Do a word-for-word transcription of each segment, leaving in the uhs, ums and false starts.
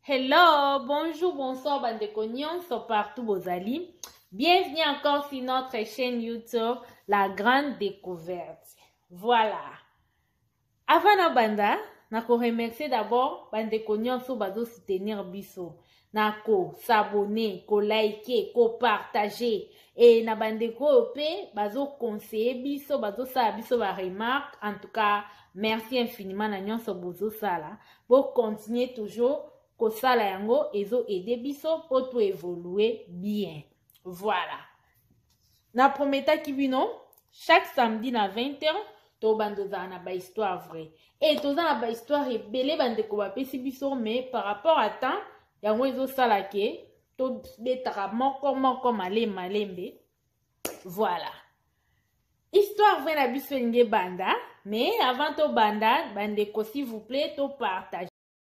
Hello, bonjour, bonsoir, bande de cognons, partout vos amis. Bienvenue encore sur notre chaîne YouTube, La Grande Découverte. Voilà. Avant na banda, na ko remercier d'abord bande de cognons so bazo soutenir biso. Na ko s'abonner, ko liker, ko partager. Et na bande ko pe bazo conseiller biso, bazo sa biso ba remarque. En tout cas, merci infiniment na nyonso bozo sala. Bo continuer toujours ko sala yango ezo aider biso pour tout évoluer bien. Voilà. Na prometa ki bino, chaque samedi na vingt heures, to bando za na ba histoire vraie. Et to za na ba histoire ebele bande ko ba pesi biso, mais par rapport à temps, yango ezo sala ke to betara moko moko male malembe. Voilà. Histoire vraie na biso nge banda, mais avant to banda, bande ko s'il vous plaît, to partage.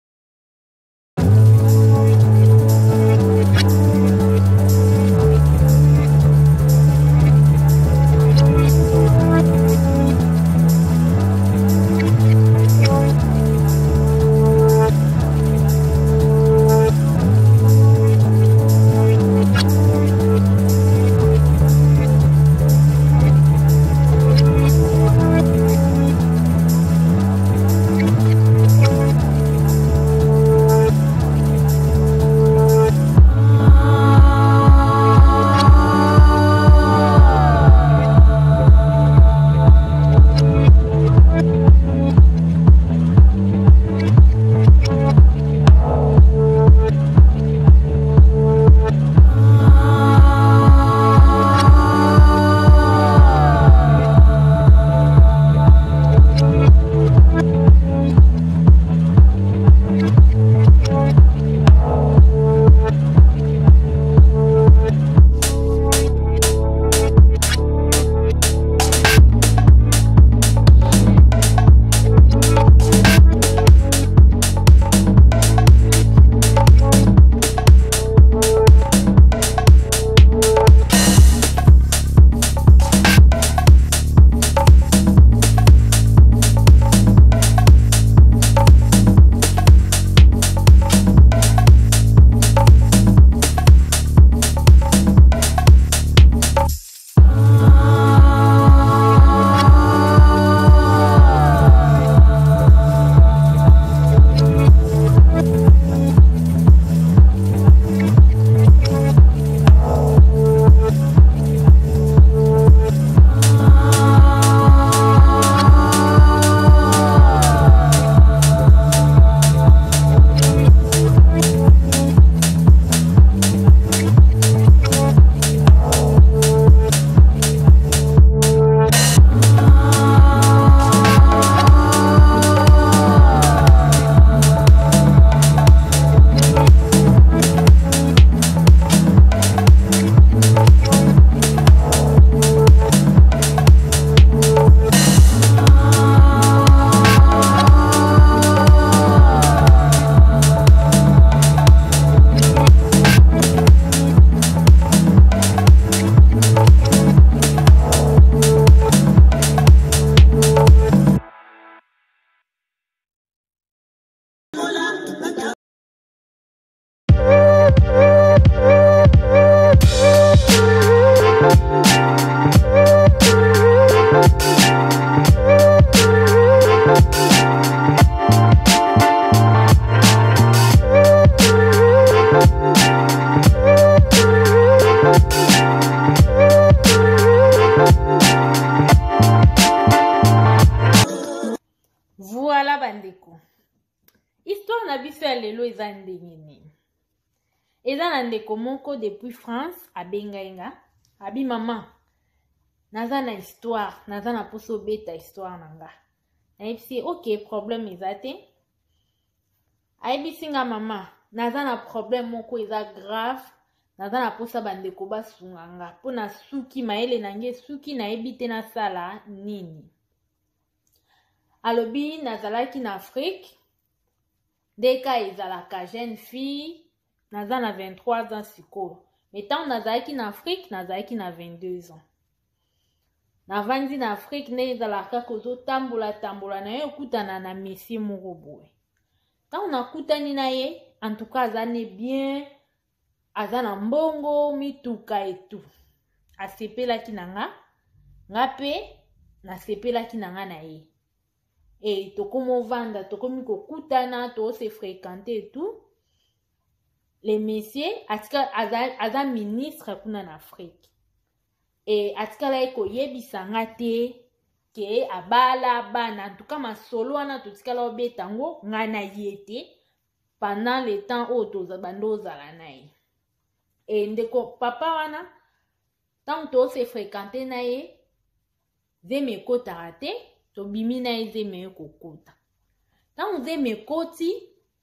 Voilà bandeko. Histoire na biso ya lelo eza ndenge nini. Eza na ndeko moko depuis France abengainga. Abi mama. Naza na histoire, naza na poso beta histoire nanga. Na yebisi OK, problème eza te. Ayebisi nga mama, naza na problème moko eza grave. Naza na posa bandeko basunganga. Po na suki maele nange suki na yebite na sala nini. Alobi nazalaki na Afrique, deka ezalaka jeune fille, naza na vingt-trois ans siko. Mais tant nazalaki na Afrique, nazalaki na vingt-deux ans. Navandi na Afrique ne ezalaka kozo tambola tambola na ye okutana na messie moko boye. Tant nakutani na ye, en tout cas aza ne bien aza na mbongo mituka etu asepelaki na nga nga pe nasepelaki na nga na ye e tokomi ovanda tokomi kokutana tose fréquenter etu le monsieur atika aza, aza ministre kuna na Afrique e atikala ye koyebisa nga te ke abala bana en tout cas masolo wana totikala obeta ngo nga na ye te pendant le temps oyo toza bando ozala na ye e ndeko papa wana ntango tose fréquenter na ye zemi ekotaka te tobimi na ye zemi ekokota ntango zemi ekoti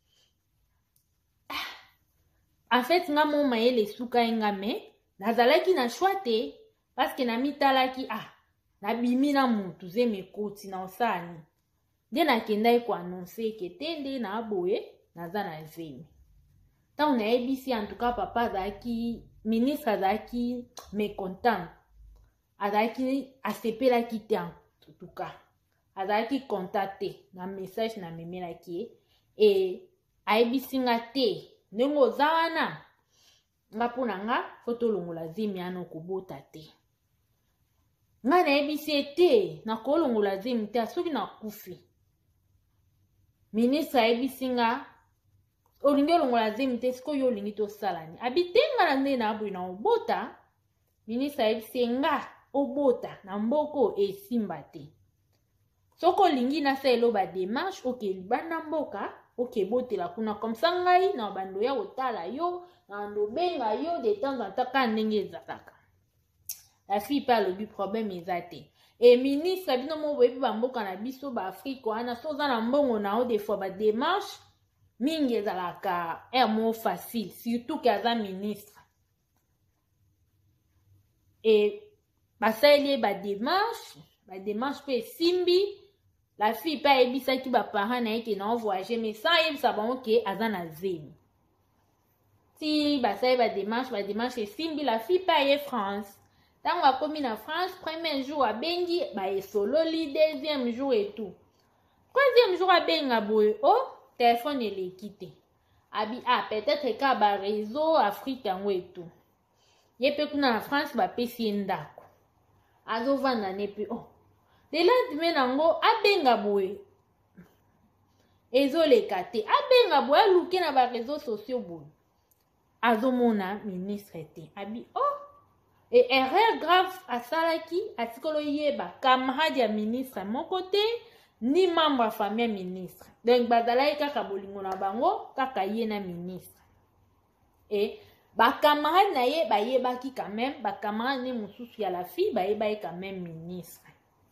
en fait nga mo mayele esuka ye nga me nazalaki na shwa te paske namitalaki ah nabimi na mutu zemi ekoti na osani nde nakendaki koannonce eke te nde na aboye naza na zemi ntango nayebisi en tout cas papa azalaki ministre azalaki mécontent azalaki asepelaki te en tout cas azalaki content te na message na memelaki ye e ayebisi nga te ndenge oza wana nga mpo na nga fo tolongola zemi wana okobota te nga nayebisi ye te nakolongola zemi te soki nakufi ministre ayebisi nga olingi olongola zemi te sikoyo olingi tosalani abi te nga na nde na aboyi na obota ministre ayebisi ye nga obota na mboko esimba te soki olingi nasalela bademarshe oke libanda mboka oke botela kuna comme ça ngai na bando ya kotala yo na bando benga yo de temps en temps ka ndenge ezalaka la fille pa alobi problème eza te e ministre bino mo boyebi bamboka na biso baafrike wana so oza na mbongo na yo des fois bademarshe mingi ezalaka er mo facile surtout ke aza ministre e basaleli ye bademarshe bademarshe mpe esimbi la fille pa ayebisaki baparent na ye ke na ovoyage mais sans ayebisa bango ke aza na zemi ti basali bademarshe bademarshe esimbi la fille pa aye France ntango akomi na France premier jour abengi baesololi deuxième jour etout troisième jour abenga boye o oh, telefone eleki te abi ah peut-être ka bareseau Afrique yango etout ye mpe kuna na France bapesi ye ndako azovanda ne mpe oh de lendemain nango abenga boye ezoleka te abenga boye aluke na bareseau sociaux boye azomona ministre te abi oh et erreur grave asalaki atikolo yeba camarade ya ministre moko te ni membre ya famille ya ministre donc bazalaki kaka bolingo na bango kaka ye na ministre et bakamarade na ye bayebaki quand même bakamarade ne mosusu ya la fille bayebaki quand même ministre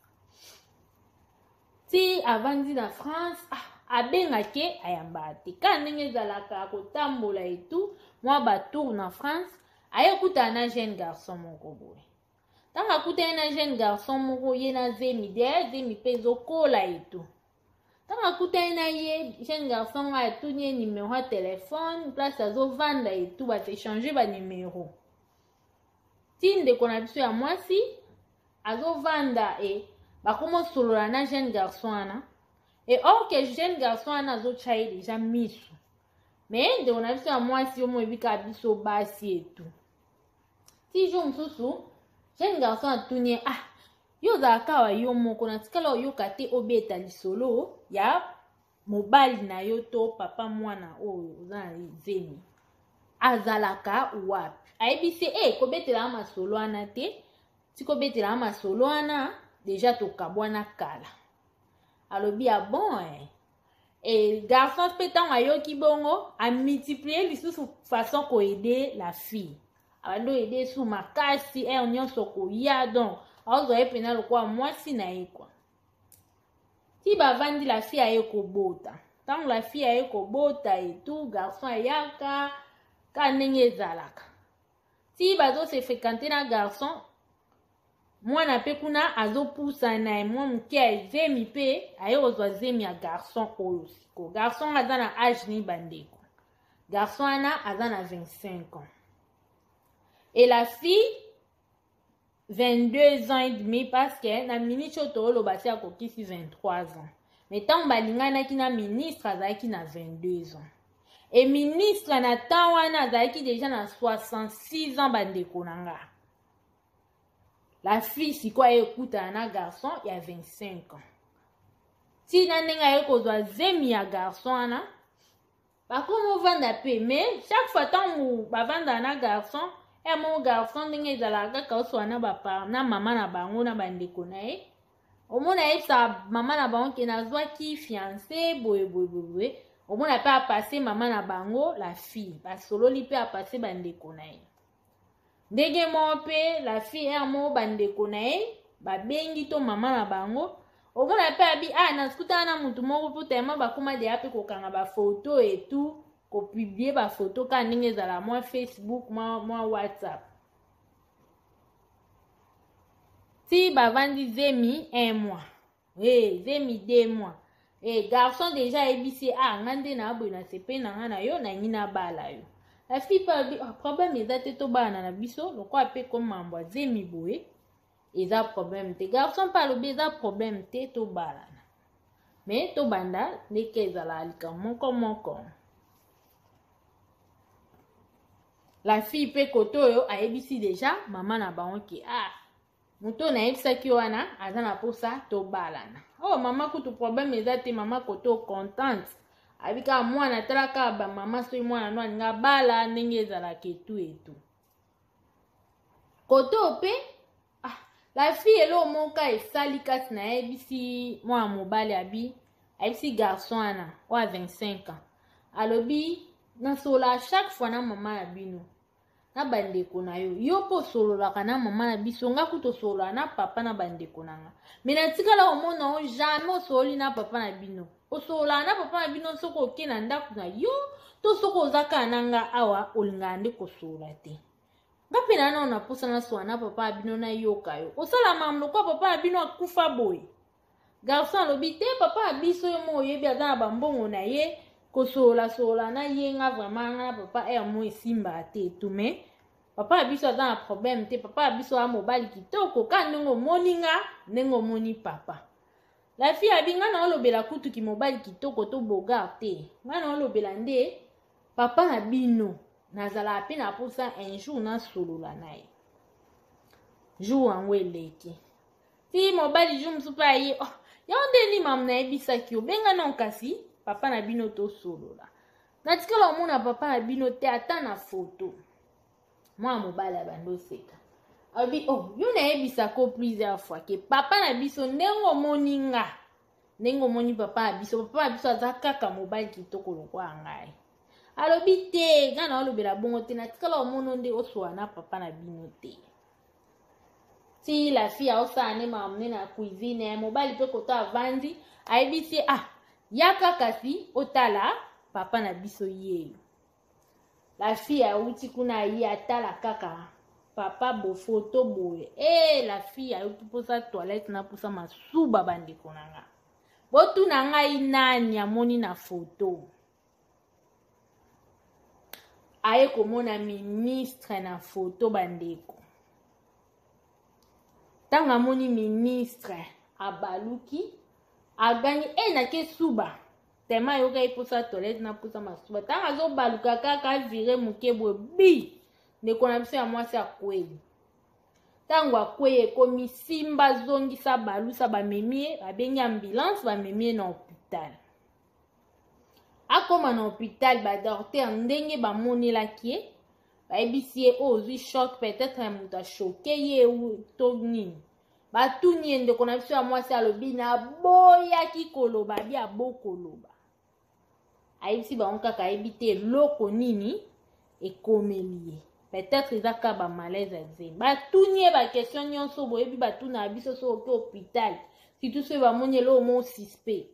ti avandi na France ah, abengaki ayamba te ka ndenge ezalaka akotambola etu mwa batour na France ayekutana na jeune garçon moko boye ntango akutani na jeune garçon moko ye na zemi de zemi mpe ezokola etu ntango akutani na ye jeune garçon nga atuni ye numero ya telefone place azovanda etu bazechange banumero ti ndeko na biso ya mwasi azovanda e bakomi osolola na jeune garçon wana e or ke jeune garçon wana azotya ye deja misu me ndeko na biso ya mwasi yo moyebika biso basi etu ti jour mosusu jeune garçon atuni ye ah yo ozalaka awa yo moko natikala oyoka te obeta lisolo ya mobali na yo to papa mwana oyo oza na zemi azalaka wapi ayebisi e kobetela masolo wana te ti kobetela masolo wana deja tokabwana kala alobi ya bon eh. E garçon mpe ntango ayoki bongo amultiplie lisusu façon koede la fille abandi oede su makasi ere nyonso koya donc aozwa ye mpena lokola mwasi na ye kwa ti bavandi la fille aye kobota ntango la fille aye kobota etu garçon ayaka ka ndenge ezalaka ti bazose fréquente na garçon mwana mpe kuna azopusana ye mwa moke ya zemi mpe aye kozwa zemi ya garçon oyo siko garçon aza na age ni bandeko garçon wana aza na vingt-cinq ans et la fille vingt-deux ans et demi parce que na minute oyo tooloba si akokisi vingt-trois ans mais ntango balinganaki na ministre azalaki na vingt-deux ans et ministre na temps wana azalaki déjà na soixante-six ans bandeko nanga. La fille sikoyo ekutana na garçon ya vingt-cinq ans. Si na ndenge aye kozwa zemi ya garçon wana bakomo vanda pe, mais chaque fois tango bavanda na garçon e mo garçon ndenge ezalaka kaka oswa na bapa na mama na bango na bandeko na ye omona yebisa mama na bango ke nazwaki fiancé boye boye boye omona pe apase mama na bango la fille basololi pe apase bandeko na ye ndenge mo pe la fille e mo bandeko na ye babengi to mama na bango omona pe abi ah nasikutana na mutu moko po tellement bakoma deya pe kokanga bafoto etu kopublie bafoto ka ndenge ezala mwa Facebook mwa, mwa WhatsApp. Si bavandi zemi un mois eh zemi deux mois eh garçon déjà ebisi ah ngande na aboy na sepe na nga na yo na ngina bala yo la fille pa bi oh, problème eza te to bana na biso lokwa pe comme mambo zemi boye eza problème te garçon pa lobi eza problème te to balana mais to banda ndeke ezala alika moko moko. La fille pe koto yo ayebisi déjà mama na bango ki ah muto na yebisaki wana aza na posa to balana oh mama kutu problème eza te mama koto contente abika mwana talaka ba mama so mwana no alinga bala ndenge ezalaka etu etu koto pe ah la fille elo moka esali kasi na yebisi mwana mobali abi ayebisi garçon ana wa vingt-cinq ans alobi nasola chaque fois na mama na bino na bandeko na yo yo po sololaka na mama na biso nga kuto solola na papa na bandeko nanga me na tikala omona o jamais osoli na papa na bino osolola na papa na bino soko oke na ndako na yo to soko ozaka nanga awa olinga nde kosolola te nga pe na na posa na sola na papa na bino na yoka yo osala mambo kwa papa na bino akufa boye garçon alobi te papa na biso yo mo oyebi aza na bambongo na ye kosolola solola na ye nga vraiment nga papa e mo esimba te tout mais papa abiso aza na problème te papa abiso a mobali kitoko ka ndenge omoni nga ndenge omoni papa la fille abi nga na olobela kutu ki mobali kitoko to bogar te nga na olobela nde papa na bino nazala pe na posa un jour na solola na ye jour yango eleki ti mobali jour mosusu pe aye oh, yango nde ni mamu nayebisaki obenga na kasi papa na bino to solola natikala omona papa na bino te ata na foto mwa mobali abando seka abi oh yo nayebisako plusieurs fois ke papa na biso ndenge omoni nga ndenge omoni papa na biso papa na biso aza kaka mobali kitoko lokwa ngai alobi te nga na olobela bongo te natikala omona nde osola na papa na bino te ti la fille aosala ne mamune na cuisine mobali mpe koto avandi ayebisi ah yaka kasi otala papa na biso ye la fille auti kuna ye atala kaka papa bo photo boye eh la fille auti posa toilette na posa masuba bandeko nanga botu na ngai nani amoni na photo aye komona ministre na photo bandeko tanga amoni ministre abaluki agani e na ke suba tema yoka iposa toilette na posa masuba tanga azobaluka kaka vire muke boye bi ndeko na biso ya mwasi akweli tango akweye ekomi simba zongisa balusa bamemie babengi ambulance bamemie na hôpital akoma na hôpital badocteur ndenge bamonelaki ye bayebisi ye oyo ozwi choc peut-être ya moto ashoke ye to nini batuni ye ndeko na biso ya mwasi alobi naboyaki koloba abi abokoloba ayebisi bango kaka ayebi te eloko nini ekomeli ye peut-être ezaka bamalaise azemi batuni ye baquestion nyonso boyebi batuna ya biso so oke hôpital surtout soki bamoni eloko mo suspect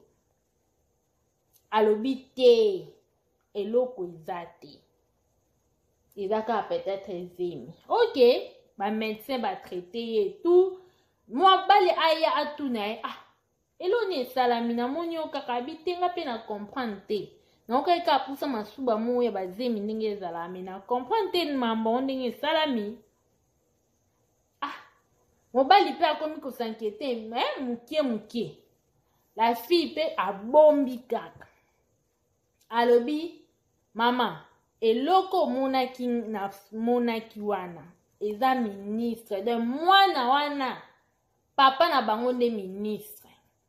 alobi te eloko eza te ezaka peut-être ezemi ok bamédecin batraite ye tout mobali aya atuna ye ah eloni esalami namoni yo kaka abi te nga mpe na comprendre te naokai ka apusa masuba mo ya bazemi ndenge ezalami na comprendre te mambo ndenge esalami ah mobali mpe akomi kosankete me mukie mukie la fille mpe abombi kaka alobi Mama, eloko monaki na monaki wana eza ministre de mwana wana papa na bango nde ministre.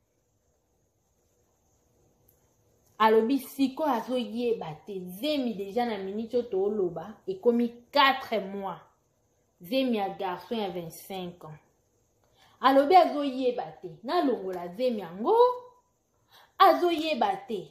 Alobi siko azoyeba te zemi deja na minute oyo tooloba ekomi quatre mois. Zemi ya garçon ya vingt-cinq ans. Alobi azoyeba te nalongola zemi yango azoyeba te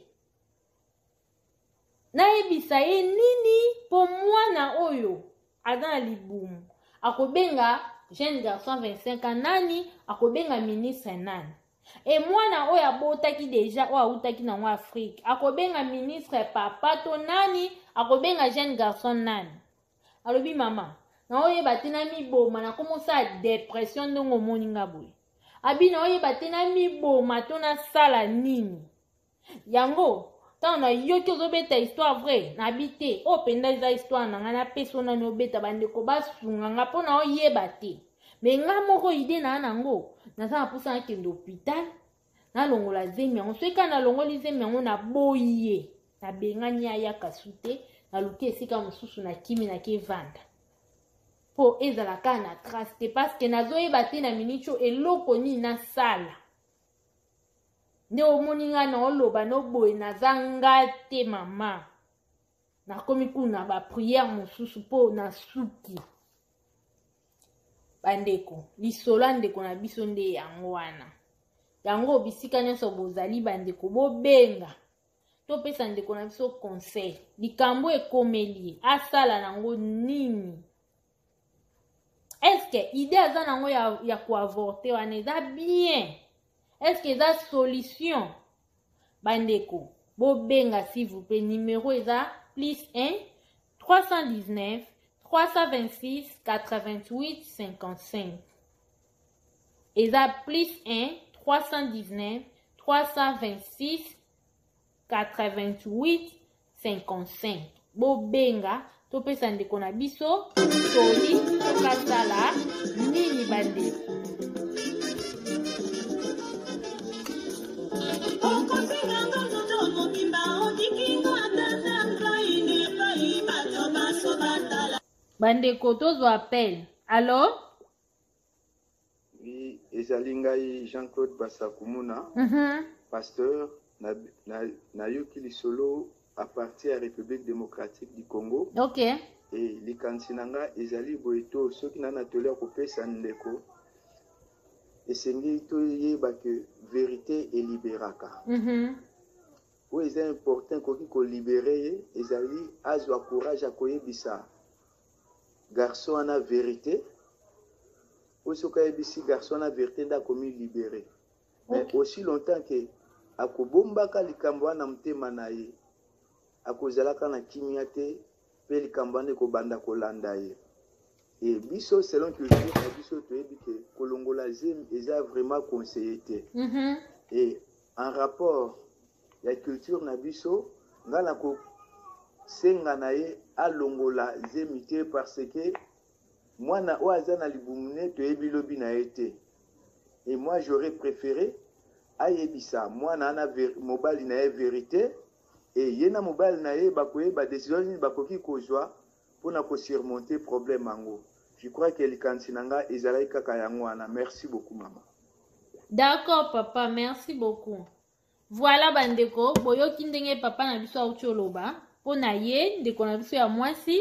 nayebisa ye nini po mwana oyo aza na libumu akobenga jeune garçon vingt-cinq ans nani akobenga ministre nani. E mwana oyo abotaki deja oyo autaki nango Afrique akobenga ministre papa to nani akobenga jeune garçon nani. Alobi mama na oyeba te na miboma na komosa depression ndongo moninga boye. Abi na oyeba te na miboma to na sala nini. Yango tant na yoki ozobeta histoire vrai na bite o penda eza histoire na nga na peso na ni obeta bandeko basunga nga po na oyeba te. Me nga moko ide na nango naza na posa nakende hôpital nalongola zemi yango soki na longoli zemi yango na boye na bengani ayaka su te naluki esika mosusu na kimi na kevanda po ezala kaka na trace te paske nazoyeba te na minute oyo eloko nini nasala. Nde omoni nga na oloba no boye naza nga te mama. Nakomi kuna ba prière mosusu po na suki. Bandeko, lisolo ndeko na biso nde yango wana. Yango bisika nyonso bozali bandeko bobenga. Topesa ndeko na biso conseil. Likambo ekomeli asala nango nini? Est-ce que idée aza nango ya, ya kuavorter wana eza bien? Est-ce que eza solution? Bandeko, bobenga s'il vous plaît. Numéro eza plus un trois cent dix-neuf trois cent vingt-six quatre-vingt-huit cinquante-cinq. Eza plus un trois cent dix-neuf trois cent vingt-six quatre-vingt-huit cinquante-cinq. Bobenga topesa ndeko na biso toli tokasala nini bandeko. Bandeko tozo appel. Allô? Oui, ezali ngai Jean-Claude Basakumuna, Mhm. pasteur na na, na yoki lisolo à partir de la République démocratique du Congo. OK. Et likanisi nanga ezali boito soki na natolea kopesa ndeko esengi toyeba que vérité elibéraka. Mhm. Oui, c'est important koki ko libérer ezali azwa courage akoyebisa garçon a la vérité. Aussi, quand il garçon a la vérité, il a commis libéré. Mais okay. Aussi longtemps que akobombaka likambo na mtema na ye akozalaka na kimia te pe likambo ne ko banda ko landa ye. Et biso selon culture na biso toyebi ke kolongola zem eza vraiment conseillé te. Mhm. Et en rapport la culture na biso ngala ko senga na ye alongola zemite parce que moi na oaza na libumune to ebilobi na ete. Et moi j'aurais préféré ayebisa moi na na mobali na ye vérité et yena mobali na ye bakoye ba décision ni bakoki kozwa pona ko surmonter problème ango. Je crois que likansi nanga ezalai kaka yango wana. Merci beaucoup maman. D'accord papa, merci beaucoup. Voilà bandeko, boyoki ndenge papa na biso auti oloba. Po na ye ndeko na biso ya mwasi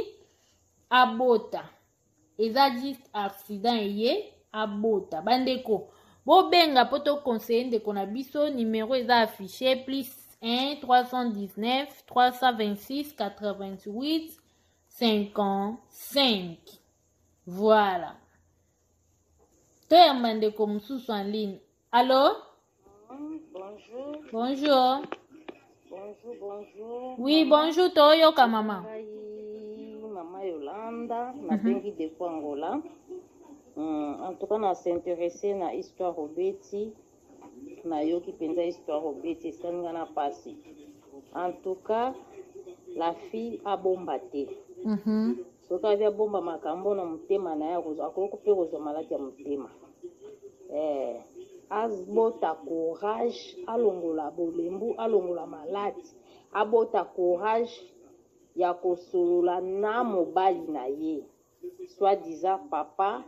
abota eza juste accident ye abota bandeko bobenga po to conseiller ndeko na biso numéro eza affiché plus un trois cent dix-neuf trois cent vingt-six quatre-vingt-huit cinquante-cinq. Voilà toyamba ndeko mosusu en ligne. Allô? Bonjour. Bonjour. Bonjour, bonjour. Oui, bonjour, Toyoka, maman. Maman Yolanda, na bengi de Angola. En tout cas, on s'intéressé à l'histoire au Betty. Na yoki penza histoire au Betty, ça n'a pas passé. En tout cas, la fille a bombarté. So ka via bomba makambo na mutema na ya kuzo akoko pe kuzo malati ya mutema. Eh Azbota courage, alongola bolembu, alongola malade. Abota courage, ya kosolola na mobali na ye soit disant papa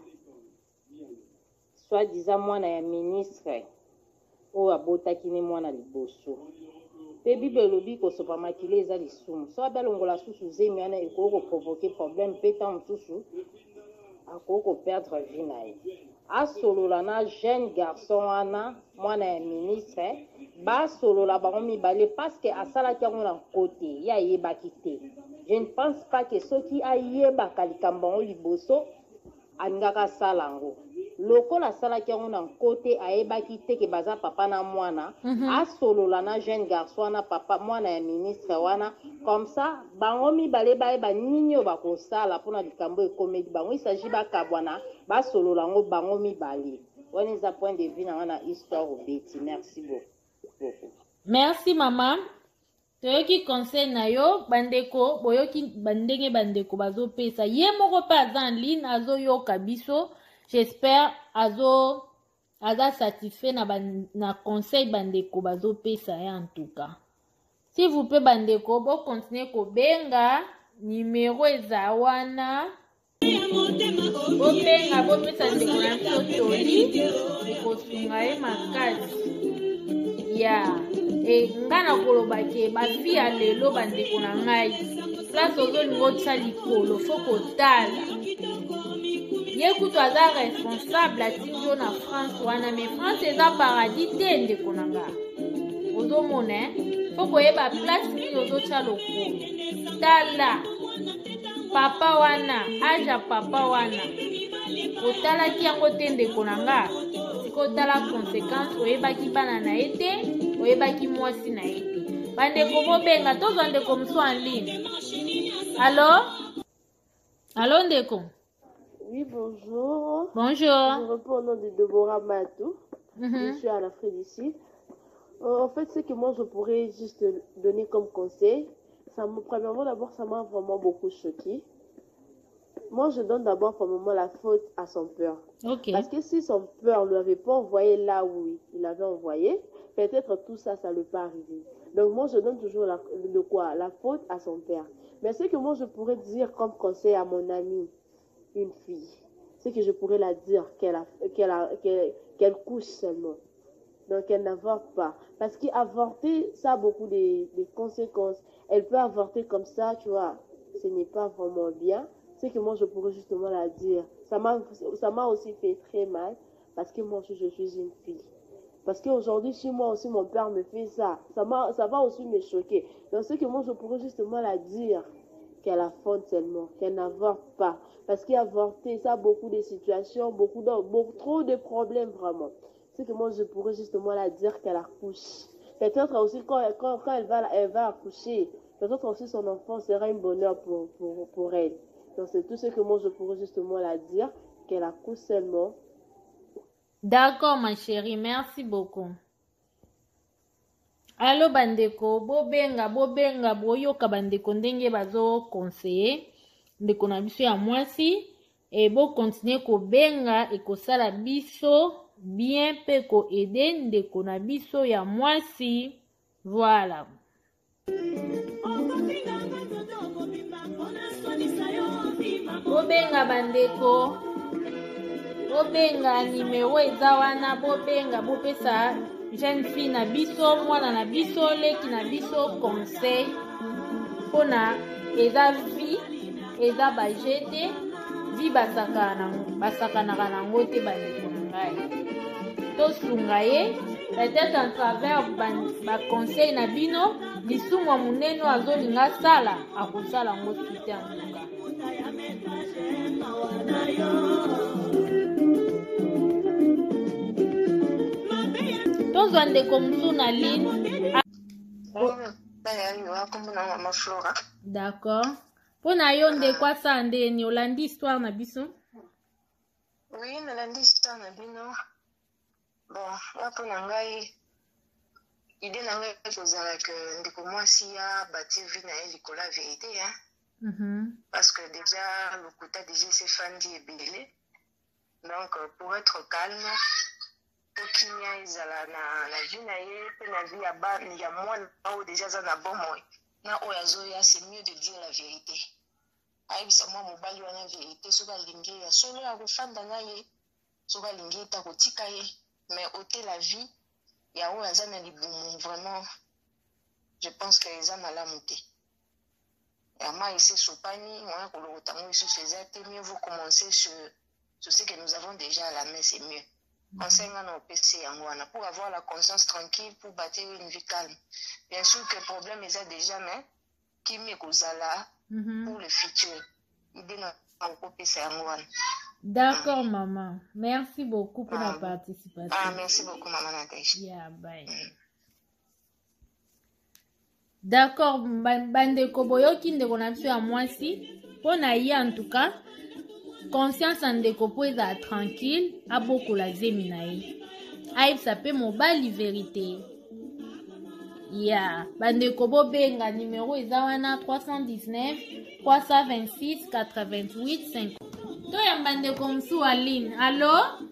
soit disant mwana ya ministre oyo abotaki ne mwana liboso mpe bible elobi kosopa makili eza lisumu so abalongola susu zemi wana ekoki koprovoke problème mpe ntango mosusu akoki koperdre vie na ye asolola na jeune garçon wana mwana ya ministre basolola bango mibale parceke asalaki yango na kote ye ayebaki te. Je ne pense pas que soki ayebaka likambo yango liboso alingaka asala yango lokola asalaki yango na kote ayebaki te ke baza papa na mwana mm -hmm. asolola na jeune garçon wana papa mwana ya ministre wana comme ça bango mibale bayeba nini oyo bakosala mpona likambo ekomedi bango isagi bakabwana basolola yango bango mibale wana eza point de vue na nga na histoire obeti. Merci beaucoup. Merci mama. Toyoki conseil na yo bandeko boyoki bandenge bandeko bazopesa ye moko pe aza en ligne azoyoka biso. J'espère azo aza satisfait na, ban, na conseil bandeko bazopesa ye en tout cas. S'il vous plaît bandeko bo continuer kobenga numéro eza wana bobenga bopesa ndeko na biso toli kosunga ye makasi ya e nga na koloba ke bafi ya lelo bandeko na ngai place ozolinga otya likolo fo kotala ye kutu aza responsable atiki yo na France wana me France eza paradis te ndeko na nga ozomona fo koyeba place nini ozotya lokolo tala papa wana aja papa wana otalaki yango te ndeko na nga kotala conséquence oyebaki bana na ye te oyebaki mwasi na ye te bandeko bobenga tozwa ndeko mosu en ligne. Allo allo ndeko. Oui, bonjour. Bonjour. Je réponds au nom de Deborah Matou. Mm-hmm. Je suis à l'Afrique d'ici. Euh, en fait, ce que moi je pourrais juste donner comme conseil, ça me, premièrement d'abord, ça m'a vraiment beaucoup choqué. Moi, je donne d'abord pour le moment la faute à son père. Okay. Parce que si son père ne lui avait pas envoyé là où il avait envoyé, peut-être tout ça, ça ne lui pas arrivé. Donc moi, je donne toujours la, le quoi, la faute à son père. Mais ce que moi, je pourrais dire comme conseil à mon amie, une fille, c'est que je pourrais la dire qu'elle a, qu'elle a, qu'elle, qu'elle couche seulement. Donc elle n'avorte pas. Parce qu'avorter, ça a beaucoup de, de conséquences. Elle peut avorter comme ça, tu vois, ce n'est pas vraiment bien. C'est que moi, je pourrais justement la dire. Ça m'a, ça m'a aussi fait très mal parce que moi, je, je suis une fille. Parce qu'aujourd'hui, chez moi aussi, mon père me fait ça. Ça, m'a, ça va aussi me choquer. Donc, c'est que moi, je pourrais justement la dire qu'elle avorte seulement, qu'elle n'avorte pas. Parce qu'avorter, ça a beaucoup de situations, beaucoup, de, beaucoup trop de problèmes vraiment. C'est que moi, je pourrais justement la dire qu'elle accouche. Peut-être aussi, quand, quand, quand elle, va, elle va accoucher, peut-être aussi son enfant sera un bonheur pour, pour, pour elle. Donc, c'est tout ce que moi, je pourrais justement la dire, qu'elle accouche seulement. D'accord, ma chérie. Merci beaucoup. Allo bandeko, bobenga, bobenga, boyoka bandeko ndenge bazo conseiller. Ndeko na biso ya mwasi. Et bo continuer ko benga et ko sala biso bien pe ko aider ndeko na biso ya mwasi. Voilà. Bobenga bandeko. Bobenga numéro eza wana bobenga bopesa jeune fille na biso mwana na biso leki na biso conseil pona eza vie eza bajete vie basakana basakanaka nango te bandeko na ngai tosunga ye peut-être en travers baconseil na bino lisumu monene azolinga sala akosala yango sute ya moka. Tozwa ndeko mosu na ligne. D'accord. Pona yo ndeko asa ndeni olandi histoire na biso? Oui, nalandi histoire na bino. Bon, wapo na ngai ide na ngai kozala ke ndeko mwasi ya bati vi na ye likolo ya vérité ya. Mhm. Parce que déjà lokuta déjà c'est fandi ebele. Donc pour être calme tokinya ezala na na vie na ye pe na vie ya ba ya mwana o déjà za na bomoi. na oyo azoya c'est mieux de dire la vérité. Ayebisa mwa mobali wana vérité soki alingi ye ya solo ya kofanda na ye soki alingi ye ta kotika ye mais ôter la vie ya oyo aza na libumu vraiment je pense que eza malamu te yama ese sopani wana kolokota ngo lisusu eza te mieux vous commencer sur, sur ce que nous avons déjà à la main c'est mieux. Conseil ngana opesi yango wana pour avoir la conscience tranquille pour bâtir une vie calme. Bien sûr que le problème est déjà mais qui me kozala mm-hmm. pour le futur. D'accord, maman. Merci beaucoup pour ah, la participation. Ah, merci beaucoup, maman Nadège. Yeah, bye. Mm. D'accord, bande koboyo kindeko na biso ya mwasi. Pona ye en tout cas, conscience ndeko po eza tranquille, abokola zemi na ye. Aïe, ça peut mobali vérité. Yeah, bande kobo benga numéro eza wana trois cent dix-neuf trois cent vingt-six quatre-vingt-huit cinq. To ya bande komsu Aline. Allô?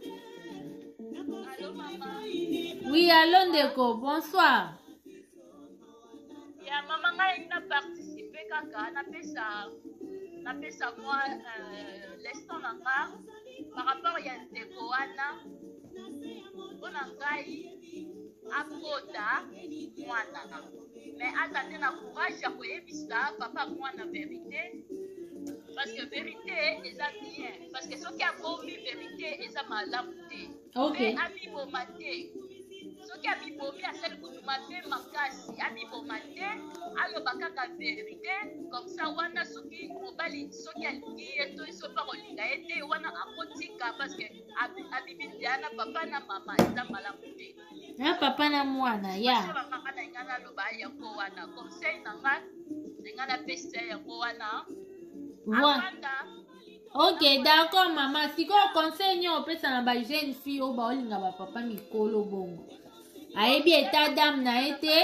Allô maman. Oui, allô ndeko, bonsoir. Ya maman ngai na participer kaka na pesa na pesa moi euh, l'instant nanga par rapport ya ndeko wana ona ngai akota mwana mais atande na courage ya koyebisa papa mwana vérité parce que vérité eza bien parce que soki abomi vérité eza malamu te okay. Abiboma te soki abibomi asali kutu mabe makasi abiboma te aloba kaka vérité comme ça wana soki mobali soki alingi ye to so pa kolinga ye te wana akotika parce que abibi na papa na mama eza malamu te. Ah, papa na mwana ya yeah. Mama na ngana loba yango wana conseil nanga ngana pesa yango wana voilà. Ok, d'accord maman, siko conseil nyo pesa na ba jeune fille o ba olinga ba papa mikolo bongo ayebi état d'âme na été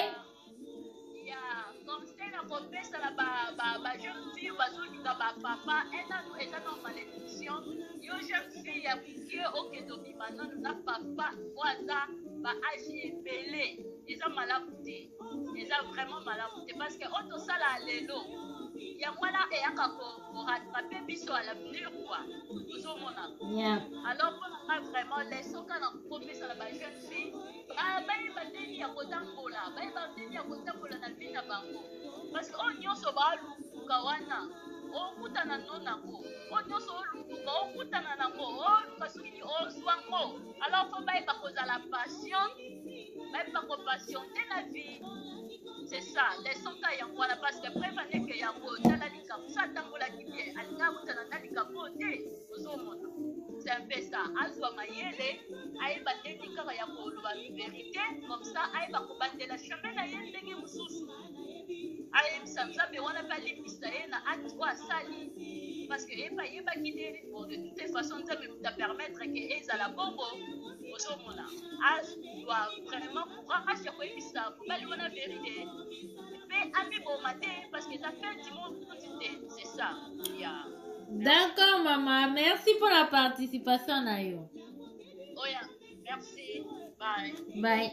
ya conseil na ko pesa na ba ba ba jeune fille bazolinga ba papa ena no eza no malédiction yo jeune fille ya kukie ok to bimana na papa waza ba agi ebele eza malamu te eza vraiment malamu te parce que auto sala lelo ya mwana eyaka ko rattraper biso à l'avenir quoi ozomona yeah. Alors pour moi vraiment laissons quand on propose à la jeune fille ah bayi bateni ya kotambola bayi bateni ya kotambola na vie na bango parce que on nyonso ba luka wana okutana no nango o nyonso oluka okutana nango oluka soki ozwango alors faut bayi bakozala passion bayi bakopatiente na vie. C'est ça, laissons ta yango wana parce que prévenez que yango tala likambo ça tambola ki bien alinga kutana na likambo te ozomona. C'est un peu ça. Azwa mayele ayeba teni kaka ya koloba vérité comme ça ayeba kobandela chemin na ye ndenge mususu. Ayebisa nzambe wana balipisa ye na acte wa asali parce que yeba yeba kideli bon de toute façon nzambe ta permettre que ezala bongo ozomona. Azwa vraiment courage ya koyebisa bali wana vérité mais ami bon matin parce que ça fait du monde c'est ça. Yeah. D'accord maman, merci pour la participation nayo. Oh yeah, merci. Bye. Bye.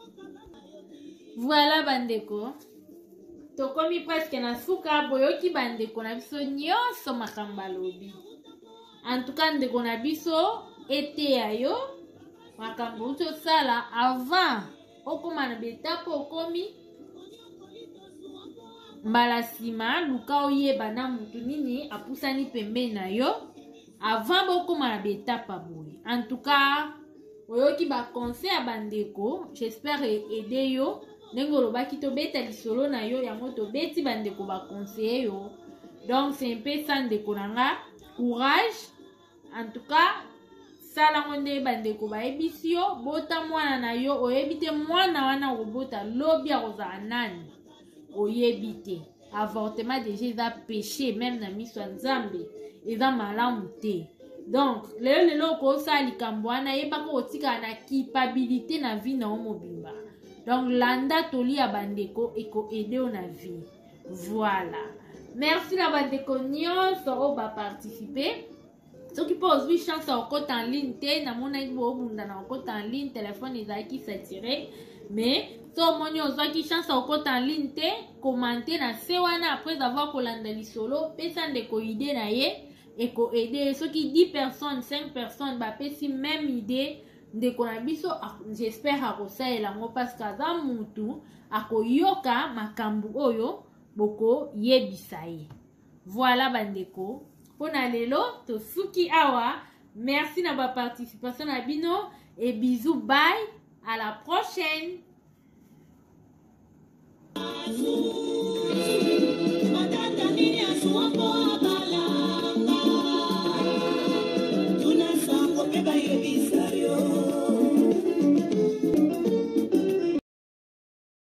Voilà bandeko. Tokomi presque na suka boyoki bandeko na biso nyonso makambo alobi. En tout cas ndeko na biso ete ayo makambo tosala avant okoma na betapo okomi mbala sima luka oyeba na mutu nini apusani pembeni na yo avant bokoma na betapa boye. En tout cas oyoki ba conseil ya bandeko, j'espère aider yo ndenge olobaki tobeta lisolo na yo yango tobeti bandeko ba conseiller yo. Donc c'est un peu ça ndeko nanga, courage. En tout cas sala ngonde bandeko bayebisi yo bota mwana na yo oyebi te mwana wana kobota lobi akozala nani oyebi te. Avortement déjà eza péché même na miso ya nzambe eza malamu te. Donc lelo lelo okosala likambo wana yebaka kotikala na culpabilité na vie na yo mobimba. Donc landa toli ya bandeko eko aide yo na vie. Voilà, merci na bandeko nyonso oyo baparticipe. Soki mpo ozwi chance ya okota en ligne te namonaki boobunda na okota en ligne telefone ezalaki saturé mais So moni ozwaki chance okota en ligne te, commenter na se wana après avoir kolanda lisolo, pesa ndeko idée na ye et ko aider soki dix personnes, cinq personnes ba pesi même idée ndeko na biso j'espère akosalela ngo parce que aza mutu akoyoka makambu oyo boko yebisa ye. Voilà bandeko. Pona lelo to suki awa. Merci na ba participation na bino et bisous, bye, à la prochaine. Tunasa ko beba yebisa